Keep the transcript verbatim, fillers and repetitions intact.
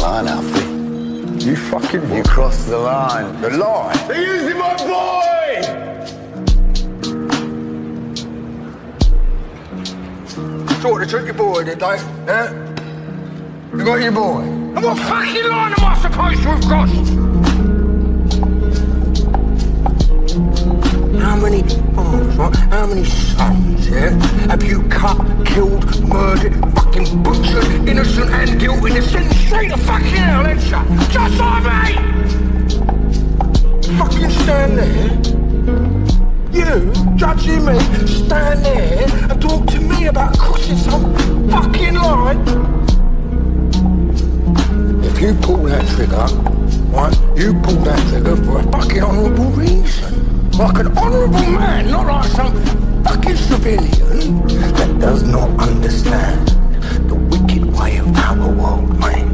line, Alfie. You fucking... You crossed the line. The line? They're using my boy! So what, they took your boy, did they? Eh? You got your boy? And what fucking line am I supposed to have crossed? How many fathers, right? How many sons, yeah? Have you cut, killed, murdered, fucking butchered, innocent and guilty, and sent straight to fucking hell, ain't ya? Just like me! Fucking stand there. You, judging me, stand there and talk to me about crossing some fucking line. If you pull that trigger, right, you pull that trigger for a fucking honourable reason. Like an honourable man, not like some fucking civilian that does not understand the wicked way of our world, mate.